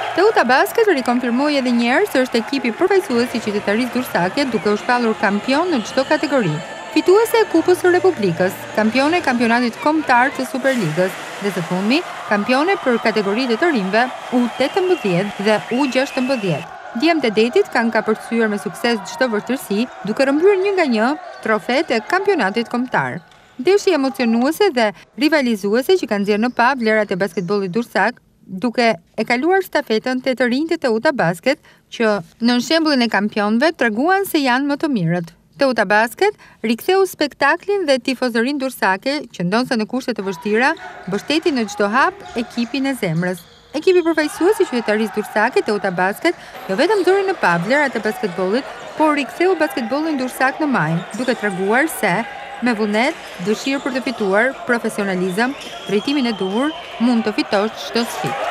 Teuta Basket rikonfirmoi edhe një herë se është ekipi përfaqësues i qytetarisë durrsake, duke u shpallur kampion në çdo kategori. Fituese e Kupës së Republikës, kampione e kampionatit kombëtar të Superligës dhe së fundmi, kampione për kategoritë të rinjve U18 dhe U16. Djemtë e detit kanë kapërcyer me sukses çdo vështirësi, duke rrëmbyer 1-1 trofet e kampionatit kombëtar. Ndeshje emocionuese dhe rivalizuese që kanë nxjerrë në pa vlerat e basketbollit durrsak, duke e kaluar stafetën te të rinjtë e Teuta Basket, që në shembullin e kampionëve treguan se janë më të mirët. Teuta Basket riktheu spektaklin dhe tifozërinë durrsake që ndonse në kushte të vështira, mbështeti në çdo hap ekipin e zemrës. Ekipi përfaqësues i qytetarisë durrsake, Teuta Basket, jo vetëm zori në pa vlerat e basketbollit, por riktheu basketbollin durrsak në majë, duke treguar se me vullnet, dëshirë për të fituar, profesionalizëm, drejtimin e duhur, mund të fitosh çdo sfidë.